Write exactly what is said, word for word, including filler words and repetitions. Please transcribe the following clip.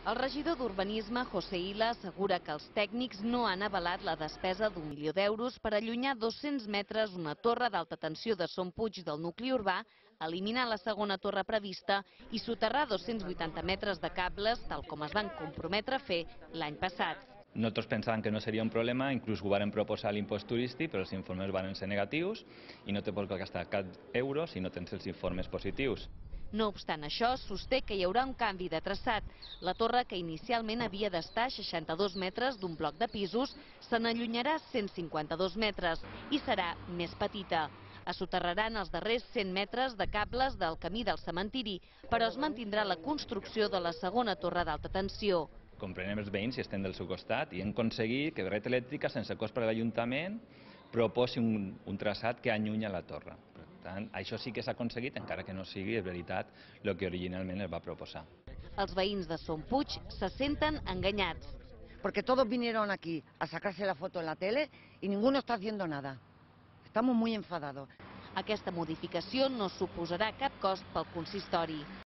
El regidor d'Urbanisme, José Ila, assegura que els tècnics no han avalat la despesa d'un milió d'euros per allunyar dos-cents metres una torre d'alta tensió de Son Puig del nucli urbà, eliminar la segona torre prevista i soterrar dos-cents vuitanta metres de cables, tal com es van comprometre a fer l'any passat. Nosaltres pensàvem que no seria un problema, inclús ho varen proposar a l'impost turístic, però els informes van ser negatius i no te pots gastar cap euro si no tens els informes positius. No obstant això, sosté que hi haurà un canvi de traçat. La torre, que inicialment havia d'estar a seixanta-dos metres d'un bloc de pisos, se n'allunyarà cent cinquanta-dos metres i serà més petita. Es soterraran els darrers cent metres de cables del camí del cementiri, però es mantindrà la construcció de la segona torre d'alta tensió. Comprenem els veïns i estem del seu costat i hem aconseguit que Red Elèctrica, sense cost per a l'Ajuntament, proposi un, un traçat que allunya la torre. Per tant, això sí que s'ha aconseguit, encara que no sigui, és veritat, el que originalment es va proposar. Els veïns de Son Puig se senten enganyats. Porque todos vinieron aquí a sacarse la foto en la tele y ninguno está haciendo nada. Estamos muy enfadados. Aquesta modificació no suposarà cap cost pel consistori.